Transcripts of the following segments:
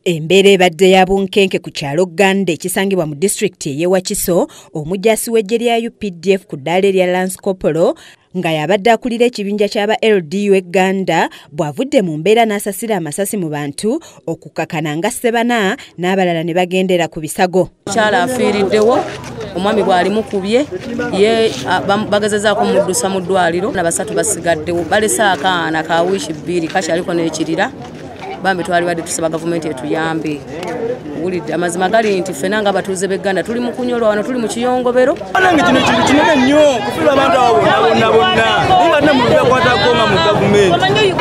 Embeera ebadde ya bunkenke ku kyalo Gande ekisangibwa mu disitulikiti ey'e Wakiso, omujjaasi w'eggye lya UPDF ku ddaala erya Lance Corporal nga yabadde akulira ekibinja ky'aba LDU egganda bw'avudde mu mbeera n'asasira amasasi mu bantu okukakana nga Ssebana n'abalala ne bagendera ku bisago. Mukyala afiiriddewo, omwami bw'ali mukubye ye bagezezaako muddusa mu ddwaliro na basatu basigaddewo balese akaana ka wiiki 2 kakyaliko n'ekirira bambi twalibadde tusaba gavumenti etuyambe. Wulidde amazima gali nti ffenna nga abatuuze b'egganda tuli mu kunyolwa wano, tuli mu kiyongobero. Nange kino kintu kinene nnyo kufiirwa abantu abo bonna nga ne muntu yakwatako nga mu gavumenti.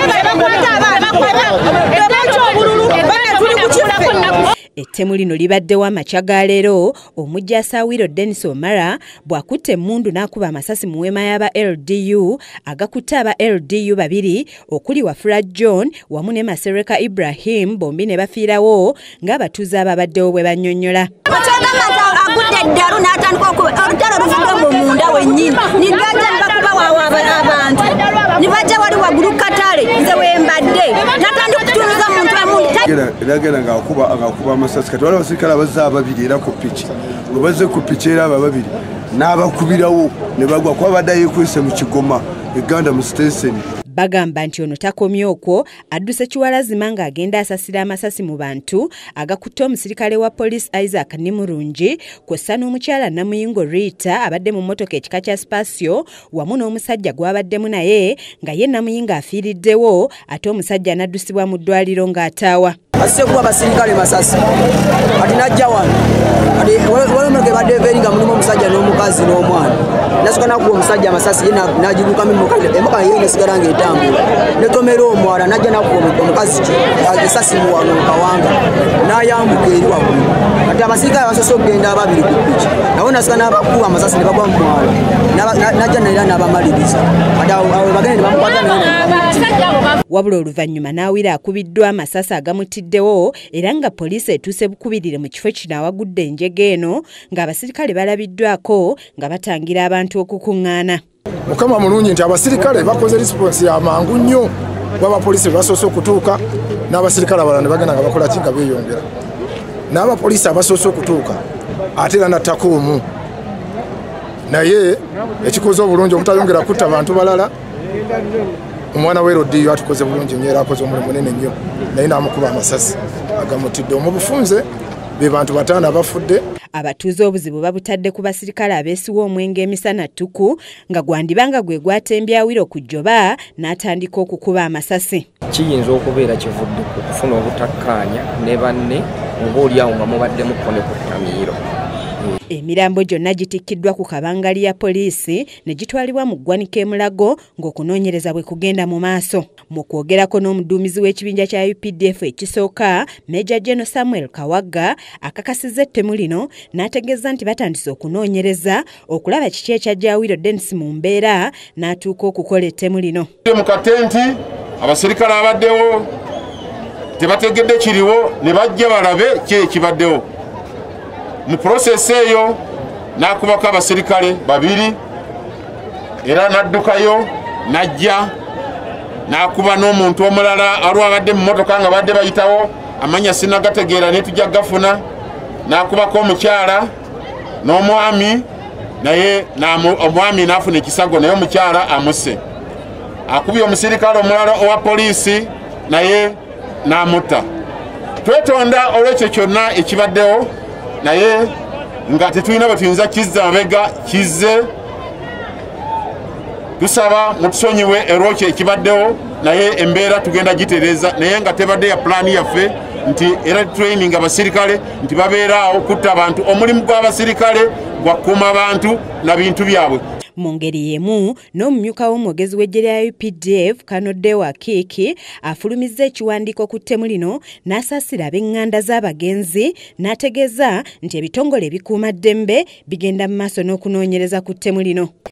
Ettemu lino libaddewo amakya ga leero, omujjaasi Awiro Dennis Omara bw'akutte emmundu n'akuba amasasi mu weema y'aba LDU agakutte aba LDU 2 okuli Wafula John wamu ne Masereka Ibrahim, bombi ne bafiirawo ng'abatuuze ababaddewo bwe bannyonnyola. Agudde eddalu n'atandika olutalo luvuga mu munda wennyini nigajja nibakuba abantu nibajja wali waggulu katale nze wembadde natandika okutunuza muntu eragenda ng'akuba amasasi kati waliwo abasirikale abazze ababiri era ku piki bwe bazze ku piki era abo ababiri n'abakubirawo ne bagwa kuba badde yeekwese mu Kigoma egganda mu sitenseni. Bagamba nti ono takomye okwo, adduse kiwalazima ng'agenda asasira amasasi mu bantu agakutte omusirikale wa poliisi Isaac Nimurungi kw'ossa n'omukyala Namuyingo Rita abadde mu mmotoka ekika kya Spasio wamu n'omusajja gw'abaddemu naye nga ye Namuyingo afiiriddewo ate omusajja n'addusibwa mu ddwaliro ng'ataawa. Asekuwa abasirikale masasi ati najja wano walomeke badde beringa mulimu omusajja n'omukazi n'omwana nasooka nakuba omusajja amasasi ye nagibukamu emoka ye nesigala ng'etambula netomera omwala najja nakuba omukazi esasi muwano mukawanga n'ayambuka eri waggulu ati abasirikale basoose okugenda ababiri ku piki nabo nasooka n'abakuba amasasi ne bagwa mu mwala najja naera n'abamaliriza ati awo bagende ne bamukwata wabula oluvannyuma n'Awiro akubiddwa amasasi agamutiddewo era nga poliisi etuuse bukubirire mu kifo kino awagudde enjege eno ng'abasirikale balabiddwako nga batangira abantu okukuŋŋaana. Mukama mulungi nti abasirikale bakoze response ya mangu nnyo b'abapoliisi basoose okutuuka n'abasirikale abalala ne bagenda nga bakola ki nga beeyongera n'abapoliisi abasoose okutuuka ate era nattako naye ekikoze obulungi obutayongera kutta bantu balala. Omwana we LDU atukoze bulungi nnyo era akoze omulimu munene nnyo naye n'amukuba amasasi agamutidde. Mu bufunze be bantu 5 abafudde. Abatuuze obuzibu babutadde ku basirikale abeesiwa omwenge emisana ttuku nga gwandibanga gwe gwatembya Awiro ku jjoba n'atandika okukuba amasasi. Kiyinza okubeera kivudde ku kufuna obutakkaanya ne banne oba oliawo nga mubaddemu kkone ku ttamiiro. Emirambo gyonna gitikkiddwa ku kabangali ya poliisi ne gitwalibwa mu ggwanika e Mulago ng'okunoonyereza bwe kugenda mu maaso. Mu kwogerako n'omuduumizi w'ekibinja kya UPDF ekisooka, Major General Samuel Kawagga akakasizza ettemu lino n'ategeeza nti batandise okunoonyereza okulaba kiki ekyajja Awiro Dennis mu mbeera n'atuuka okukola ettemu lino. Mu katenti abasirikale abaddewo tebategedde kiriwo ne bajja balabe ki ekibaddewo. Mu process eyo nakubako abasirikale 2 era naddukayo najja nakuba n'omuntu omulala alwabadde mu motoka nga badde bayitawo amanya sinagategeera ne tujja gafuna nakubako omukyala n'omwami naye omwami n'afuna ekisago naye omukyala amusse. Akubye omusirikale omulala owa poliisi naye n'amutta. Twetonda olwekyo kyonna ekibaddewo naye nga tetulina batuyinza kizza mabega kizze tusaba mutusonyiwe erwokyo ekibaddewo naye embeera tugenda gitereeza naye nga tebadde ya pulaani yaffe nti era training abasirikale nti babeeraawo kutta abantu. Omulimu gw'abasirikale gwakuuma abantu na bintu byabwe. Mu ngeri y'emu n'omumyuka w'omwogezi w'eggye lya UPDF Kanodewa Kiki afulumizza ekiwandiiko ku ttemu lino n'asaasira ab'eŋŋanda z'abagenzi n'ategeeza nti ebitongole ebikuuma ddembe bigenda mu maaso n'okunoonyereza ku ttemu lino.